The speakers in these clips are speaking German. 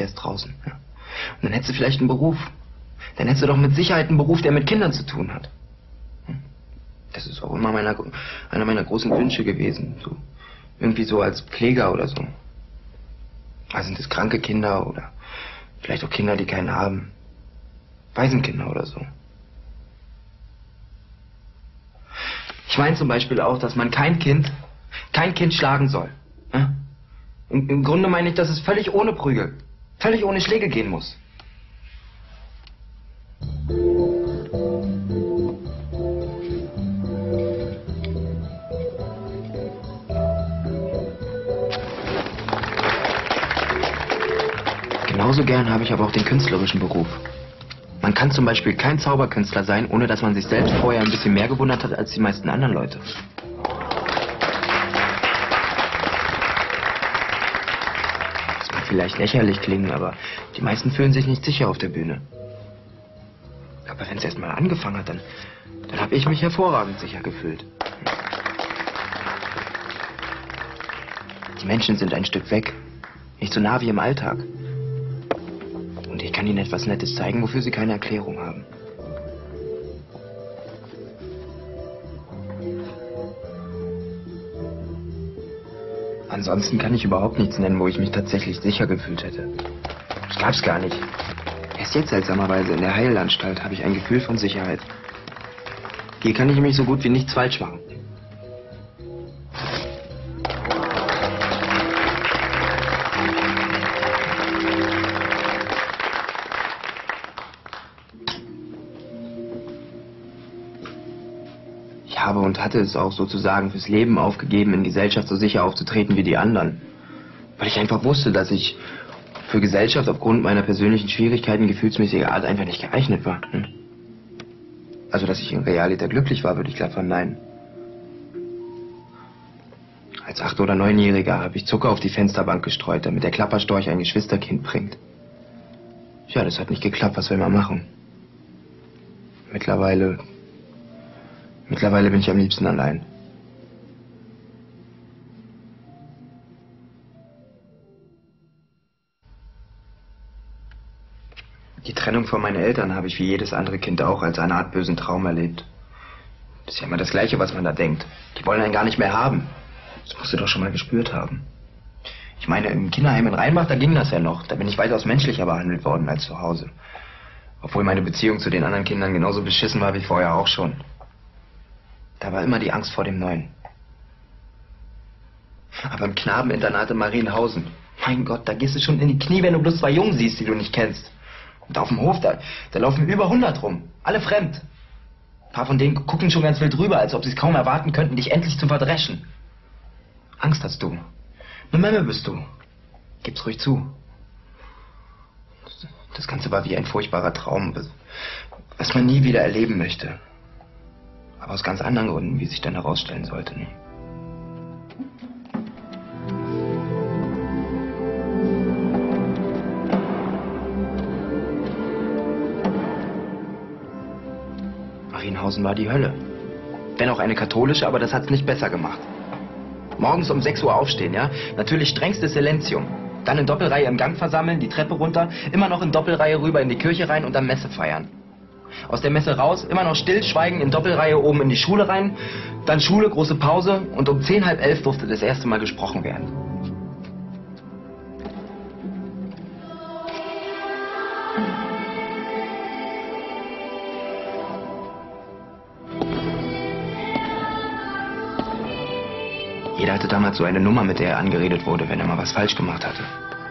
wärst draußen. Ja. Und dann hättest du vielleicht einen Beruf. Dann hättest du doch mit Sicherheit einen Beruf, der mit Kindern zu tun hat. Das ist auch immer einer meiner großen Wünsche gewesen. So, irgendwie so als Pfleger oder so. Also sind es kranke Kinder oder vielleicht auch Kinder, die keinen haben. Waisenkinder oder so. Ich meine zum Beispiel auch, dass man kein Kind schlagen soll. Ja? Im Grunde meine ich, dass es völlig ohne Prügel, völlig ohne Schläge gehen muss. Genauso gern habe ich aber auch den künstlerischen Beruf. Man kann zum Beispiel kein Zauberkünstler sein, ohne dass man sich selbst vorher ein bisschen mehr gewundert hat als die meisten anderen Leute. Das mag vielleicht lächerlich klingen, aber die meisten fühlen sich nicht sicher auf der Bühne. Aber wenn es erst mal angefangen hat, dann habe ich mich hervorragend sicher gefühlt. Die Menschen sind ein Stück weg, nicht so nah wie im Alltag. Und ich kann ihnen etwas Nettes zeigen, wofür sie keine Erklärung haben. Ansonsten kann ich überhaupt nichts nennen, wo ich mich tatsächlich sicher gefühlt hätte. Das gab's gar nicht. Erst jetzt seltsamerweise in der Heilanstalt habe ich ein Gefühl von Sicherheit. Hier kann ich nämlich so gut wie nichts falsch machen. Ich habe und hatte es auch sozusagen fürs Leben aufgegeben, in Gesellschaft so sicher aufzutreten wie die anderen. Weil ich einfach wusste, dass ich für Gesellschaft aufgrund meiner persönlichen Schwierigkeiten gefühlsmäßiger Art einfach nicht geeignet war. Also, dass ich in Realita glücklich war, würde ich glatt verneinen. Als 8- oder 9-Jähriger habe ich Zucker auf die Fensterbank gestreut, damit der Klapperstorch ein Geschwisterkind bringt. Ja, das hat nicht geklappt, was will man machen? Mittlerweile bin ich am liebsten allein. Die Trennung von meinen Eltern habe ich wie jedes andere Kind auch als eine Art bösen Traum erlebt. Das ist ja immer das Gleiche, was man da denkt. Die wollen einen gar nicht mehr haben. Das musst du doch schon mal gespürt haben. Ich meine, im Kinderheim in Rheinbach, da ging das ja noch. Da bin ich weitaus menschlicher behandelt worden als zu Hause. Obwohl meine Beziehung zu den anderen Kindern genauso beschissen war wie vorher auch schon. Da war immer die Angst vor dem Neuen. Aber im Knabeninternat in Marienhausen, mein Gott, da gehst du schon in die Knie, wenn du bloß 2 Jungen siehst, die du nicht kennst. Und auf dem Hof, da laufen über 100 rum. Alle fremd. Ein paar von denen gucken schon ganz wild rüber, als ob sie es kaum erwarten könnten, dich endlich zu verdreschen. Angst hast du. Eine Memme bist du. Gib's ruhig zu. Das Ganze war wie ein furchtbarer Traum, was man nie wieder erleben möchte. Aber aus ganz anderen Gründen, wie sich dann herausstellen sollte. Ne? Marienhausen war die Hölle. Wenn auch eine katholische, aber das hat's nicht besser gemacht. Morgens um 6 Uhr aufstehen, ja? Natürlich strengstes Silentium. Dann in Doppelreihe im Gang versammeln, die Treppe runter, immer noch in Doppelreihe rüber in die Kirche rein und dann Messe feiern. Aus der Messe raus, immer noch stillschweigen, in Doppelreihe oben in die Schule rein, dann Schule, große Pause und um 10, halb 11 durfte das erste Mal gesprochen werden. Jeder hatte damals so eine Nummer, mit der er angeredet wurde, wenn er mal was falsch gemacht hatte.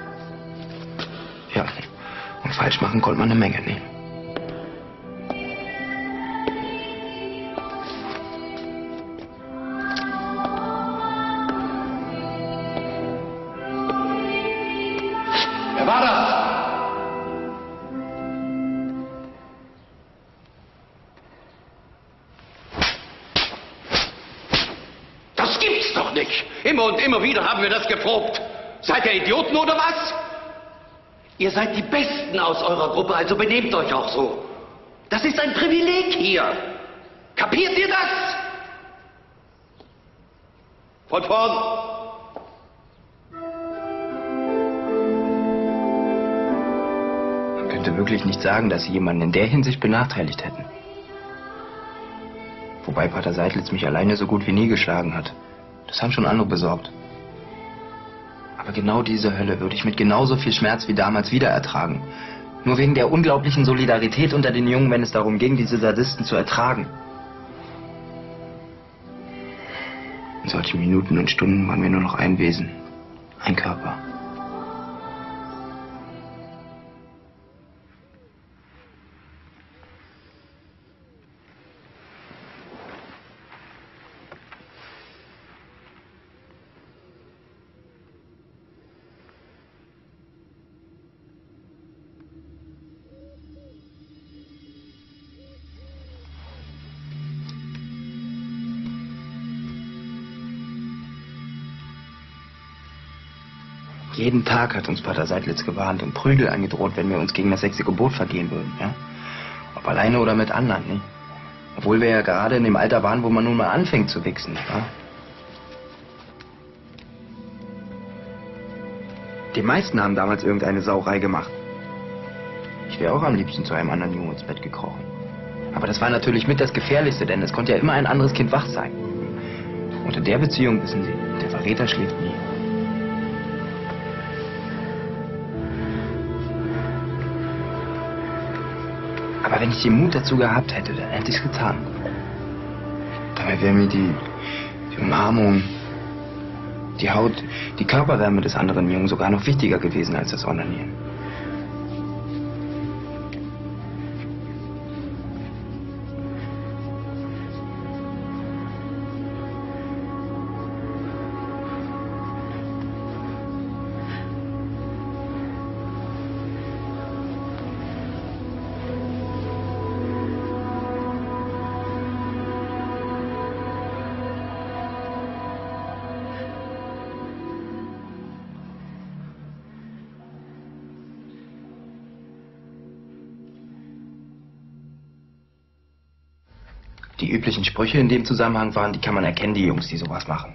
Ja, und falsch machen konnte man eine Menge, ne? Wer war das? Das gibt's doch nicht. Immer und immer wieder haben wir das geprobt. Seid ihr Idioten oder was? Ihr seid die Besten aus eurer Gruppe, also benehmt euch auch so. Das ist ein Privileg hier. Kapiert ihr das? Von vorn. konnte wirklich nicht sagen, dass sie jemanden in der Hinsicht benachteiligt hätten. Wobei Pater Seidlitz mich alleine so gut wie nie geschlagen hat. Das haben schon andere besorgt. Aber genau diese Hölle würde ich mit genauso viel Schmerz wie damals wieder ertragen. Nur wegen der unglaublichen Solidarität unter den Jungen, wenn es darum ging, diese Sadisten zu ertragen. In solchen Minuten und Stunden waren wir nur noch ein Wesen, ein Körper. Jeden Tag hat uns Pater Seidlitz gewarnt und Prügel angedroht, wenn wir uns gegen das 6. Gebot vergehen würden, ja? Ob alleine oder mit anderen, nicht? Obwohl wir ja gerade in dem Alter waren, wo man nun mal anfängt zu wichsen, nicht wahr? Die meisten haben damals irgendeine Sauerei gemacht. Ich wäre auch am liebsten zu einem anderen Jungen ins Bett gekrochen. Aber das war natürlich mit das Gefährlichste, denn es konnte ja immer ein anderes Kind wach sein. Und in der Beziehung, wissen Sie, der Verräter schläft nie. Aber wenn ich den Mut dazu gehabt hätte, dann hätte ich es getan. Dabei wäre mir die Umarmung, die Haut, die Körperwärme des anderen Jungen sogar noch wichtiger gewesen als das Onanieren. Die üblichen Sprüche in dem Zusammenhang waren, die kann man erkennen, die Jungs, die sowas machen.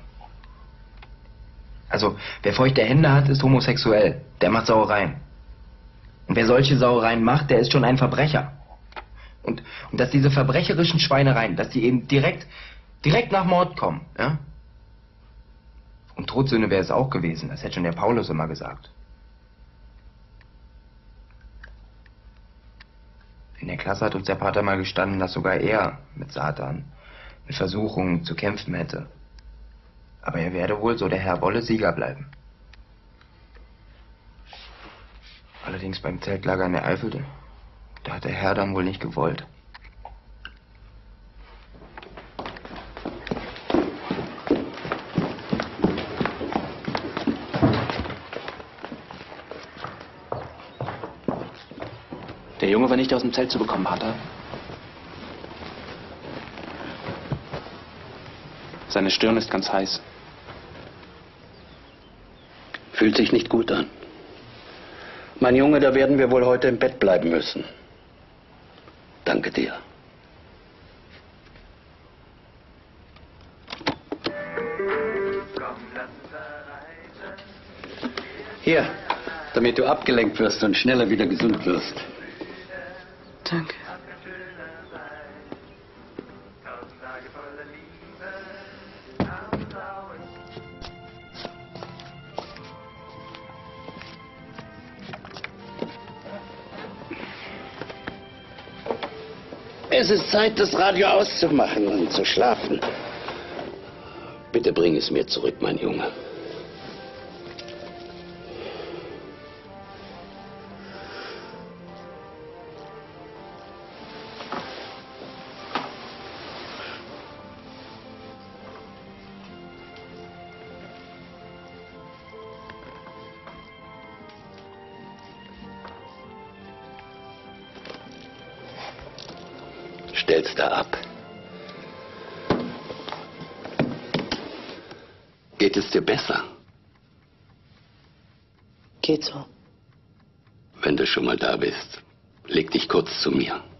Also, wer feuchte Hände hat, ist homosexuell. Der macht Sauereien. Und wer solche Sauereien macht, der ist schon ein Verbrecher. Und dass diese verbrecherischen Schweinereien, dass die eben direkt nach Mord kommen, ja? Und Todsünde wäre es auch gewesen, das hätte schon der Paulus immer gesagt. In der Klasse hat uns der Pater mal gestanden, dass sogar er mit Satan, mit Versuchungen zu kämpfen hätte. Aber er werde wohl, so der Herr wolle, Sieger bleiben. Allerdings beim Zeltlager in der Eifel, da hat der Herr dann wohl nicht gewollt. Der Junge war nicht aus dem Zelt zu bekommen, Pater. Seine Stirn ist ganz heiß. Fühlt sich nicht gut an. Mein Junge, da werden wir wohl heute im Bett bleiben müssen. Danke dir. Hier, damit du abgelenkt wirst und schneller wieder gesund wirst. Danke. Es ist Zeit, das Radio auszumachen und zu schlafen. Bitte bring es mir zurück, mein Junge. Stell's da ab. Geht es dir besser? Geht so. Wenn du schon mal da bist, leg dich kurz zu mir.